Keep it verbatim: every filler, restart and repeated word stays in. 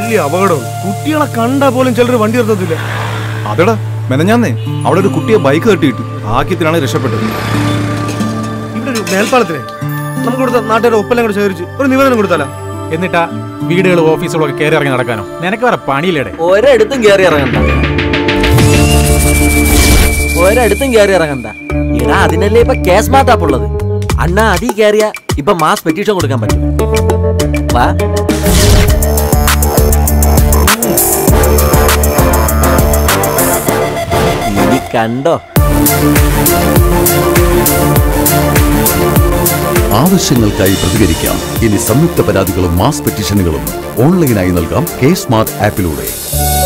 വലിയ അപകടം. കുട്ടികളെ കണ്ടാ പോലും ചിലർ വണ്ടി നിർത്തത്തില്ല. അതെടാ മെനഞ്ഞാന്നേ അവിടെ ഒരു കുട്ടിയെ ബൈക്ക് തട്ടിയിട്ട് ഭാഗ്യത്തിലാണ് രക്ഷപ്പെട്ടത്. ഇവിടെ ഒരു മേൽപ്പാലത്തിനെ നമുക്ക് കൊടുത്ത നാട്ടുകാരുടെ ഒപ്പെല്ലാം കൂടെ ശേഖരിച്ച് ഒരു നിവേദനം കൊടുത്താലോ? എന്നിട്ടാ വീടുകളും ഓഫീസുകളൊക്കെ കയറി ഇറങ്ങി നടക്കാനോ? നിനക്ക് വേറെ പണിയില്ലേടെ? ഒരിടത്തും കയറി ഇറങ്ങണ്ട, ഒരിടത്തും കയറി ഇറങ്ങണ്ട. എടാ അതിനല്ലേ ഇപ്പൊ കേസ് മാറ്റാപ്പുള്ളത്. അണ്ണാ അതി കയറിയ ഇപ്പൊ മാസ് പെറ്റീഷൻ കൊടുക്കാൻ പറ്റും. വാ ഇനി കണ്ടോ. ആവശ്യങ്ങൾക്കായി പ്രതികരിക്കാം. ഇനി സംയുക്ത പരാതികളും മാസ് പെറ്റീഷനുകളും ഓൺലൈനായി നൽകാം കെ സ്മാർട്ട് ആപ്പിലൂടെ.